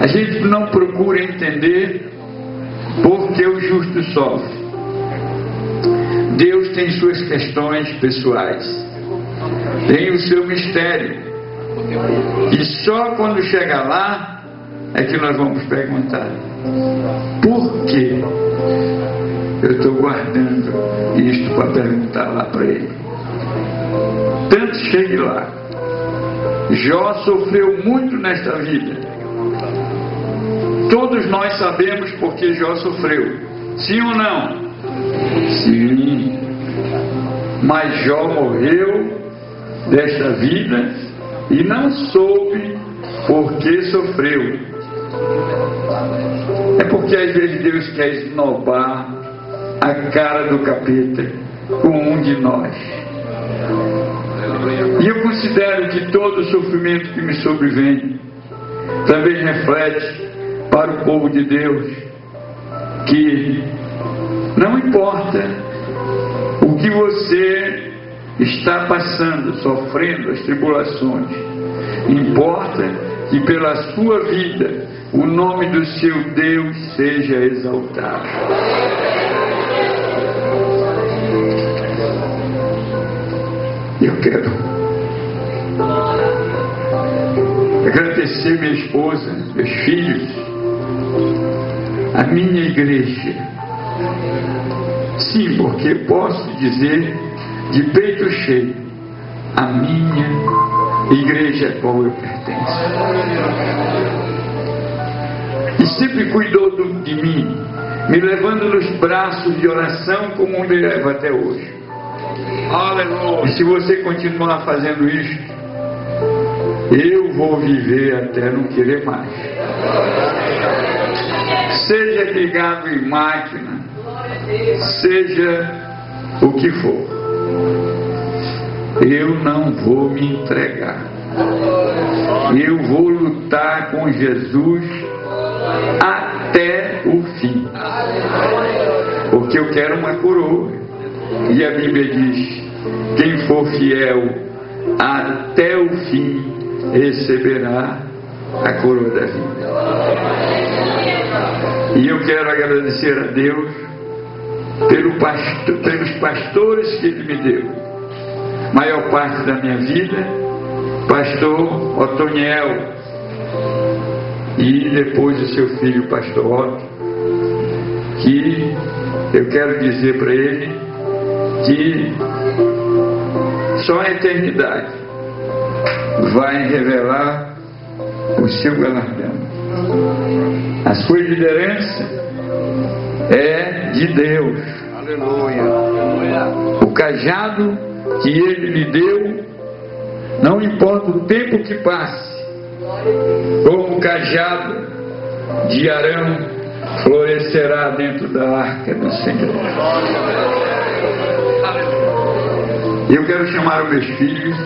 A gente não procura entender por que o justo sofre. Deus tem suas questões pessoais, tem o seu mistério, e só quando chegar lá é que nós vamos perguntar: por que eu estou guardando isto para perguntar lá para ele? Tanto chegue lá. Jó sofreu muito nesta vida. Todos nós sabemos por que Jó sofreu. Sim ou não? Sim. Mas Jó morreu desta vida e não soube por que sofreu. É porque às vezes Deus quer esnobar a cara do capeta com um de nós. E eu considero que todo sofrimento que me sobrevém também reflete para o povo de Deus que não importa o que você está passando, sofrendo as tribulações, importa que pela sua vida o nome do seu Deus seja exaltado. Eu quero agradecer minha esposa, meus filhos, a minha igreja. Sim, porque posso dizer de peito cheio: a minha igreja a qual eu pertenço. E sempre cuidou de mim, me levando nos braços de oração como me leva até hoje. Aleluia. E se você continuar fazendo isso, eu vou viver até não querer mais. Seja ligado em máquina, seja o que for, eu não vou me entregar. Eu vou lutar com Jesus até o fim, porque eu quero uma coroa. E a Bíblia diz: quem for fiel até o fim receberá a coroa da vida. E eu quero agradecer a Deus pelos pastores que Ele me deu. Maior parte da minha vida, pastor Otoniel, e depois o seu filho, pastor Otto, que eu quero dizer para ele que só a eternidade vai revelar o seu galardão. A sua liderança é de Deus. Aleluia. O cajado que Ele lhe deu, não importa o tempo que passe, como o cajado de Arão florescerá dentro da arca do Senhor. Eu quero chamar os meus filhos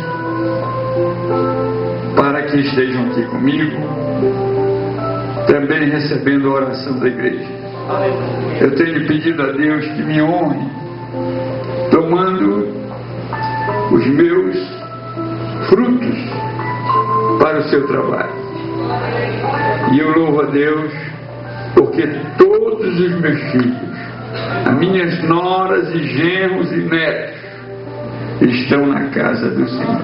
para que estejam aqui comigo, também recebendo a oração da igreja. Eu tenho pedido a Deus que me honre, tomando os meus frutos para o seu trabalho. E eu louvo a Deus porque todos os meus filhos, as minhas noras e genros e netos, estão na casa do Senhor.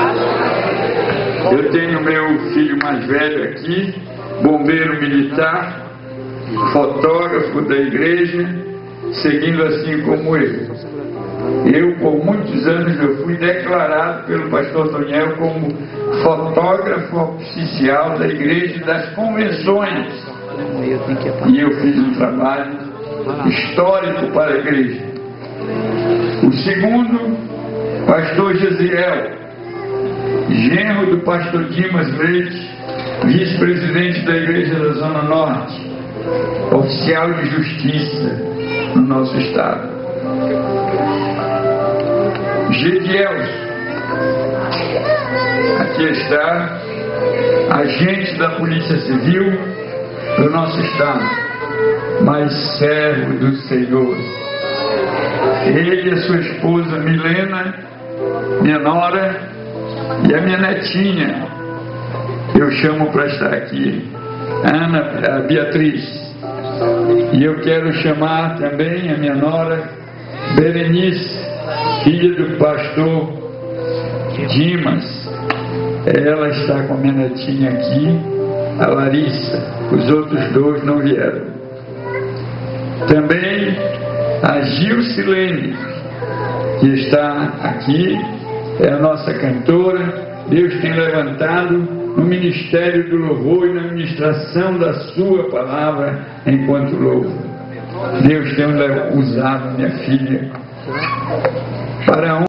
Eu tenho meu filho mais velho aqui, bombeiro militar, fotógrafo da igreja, seguindo assim como eu. Eu, por muitos anos, eu fui declarado pelo pastor Toniel como fotógrafo oficial da igreja e das convenções. E eu fiz um trabalho histórico para a igreja. O segundo, pastor Gesiel, genro do pastor Dimas Leite, vice-presidente da igreja da Zona Norte, oficial de justiça no nosso estado. Gedielson, aqui está, agente da Polícia Civil do nosso estado, mas servo do Senhor. Ele e a sua esposa Milena, minha nora, e a minha netinha, eu chamo para estar aqui a Beatriz. E eu quero chamar também a minha nora Berenice, filha do pastor Dimas. Ela está com a minha netinha aqui, a Larissa. Os outros dois não vieram. Também a Gilcilene, que está aqui, é a nossa cantora. Deus tem levantado no ministério do louvor e na ministração da sua palavra enquanto louvo. Deus tem usado minha filha para